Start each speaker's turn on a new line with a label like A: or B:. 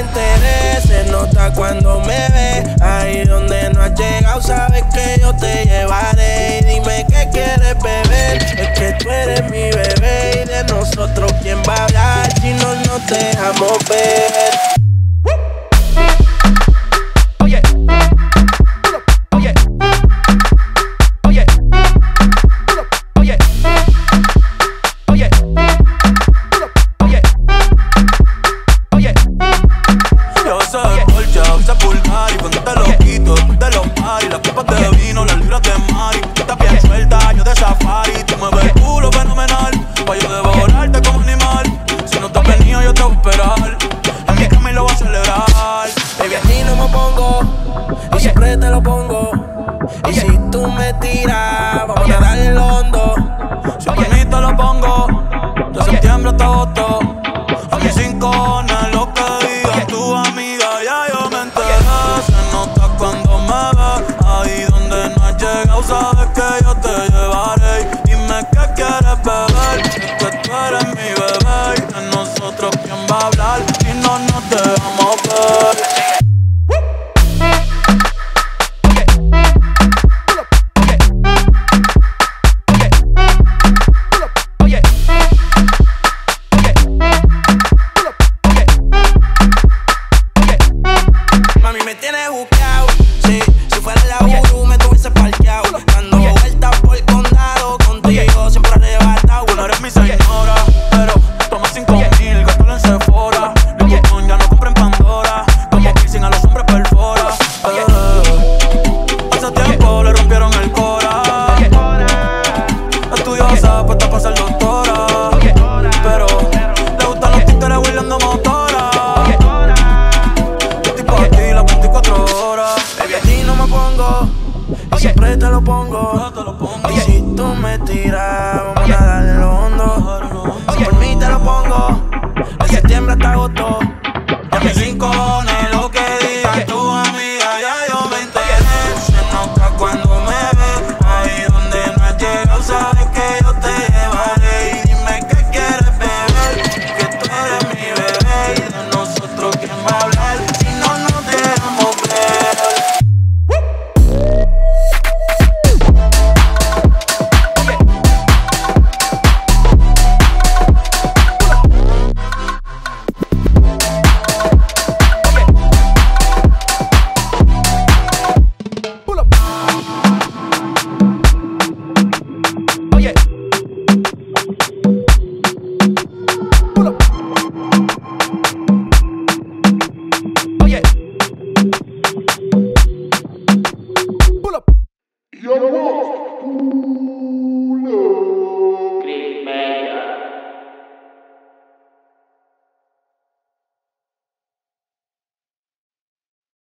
A: interés se nota cuando me ves. Ahí donde no has llegado sabes que yo te llevaré. Y dime qué quieres beber, es que tú eres mi bebé. Y de nosotros quién va a hablar si no nos dejamos ver.
B: Oye, oye, oye, oye, oye, oye, oye.
C: Yo soy colcha, usa pulgar y cuando te lo quito, tú te lo pari. Las copas de vino, las libras de mari. Estás bien suelta, yo de safari. Tú me ves el culo fenomenal, pa' yo devorarte como animal. Si no estás venido yo te voy a esperar. En mi cama y lo voy a celebrar.
A: Baby, a ti no me pongo y siempre te lo pongo. Y si tú me tiras, vamos a darle el hondo.
C: Si por mí te lo pongo, de septiembre hasta agosto. A mis rincones, lo que diga tu amiga, ya yo me enteré. Se nota cuando me ves, ahí donde no has llegado, sabes que yo te llevaré. Dime qué quieres beber, es que tú eres mi bebé. Y de nosotros quién va a hablar si no nos dejamos ver.
A: Mami, me tienes buqueado, sí. Si fuera la Uru me tuviese parqueado. Dando vueltas por el condado, contigo siempre arrebatado.
C: Tú no eres mi señora, pero toma 5,000, gástalo en Sephora. Louis Vuitton ya no compra en Pandora. Como piercing a los hombres perfora. Hace tiempo le rompieron el cora. Estudiosa, puesta para ser doctora. Pero le gustan los títeres huirleando motora. Yo estoy pa' ti las 24 horas.
A: Baby, a ti no me pongo y siempre te lo pongo. Y si tú me tiras, vamos a darle lo hondo. Si por mí te lo pongo, de septiembre hasta agosto.
C: Ya mis rincones, lo que diga tu amiga, ya yo me enteré. Se nota cuando me ves, ahí donde no has llegado, sabes que yo te llevaré. Y dime qué quieres beber, que tú eres mi bebé. Y de nosotros quién va a hablar.